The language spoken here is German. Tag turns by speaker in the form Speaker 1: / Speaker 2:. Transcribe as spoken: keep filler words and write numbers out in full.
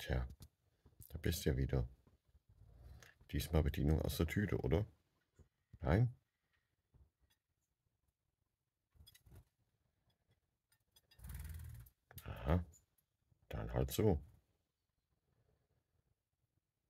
Speaker 1: Tja, da bist du ja wieder. Diesmal Bedienung aus der Tüte, oder? Nein? Aha, dann halt so.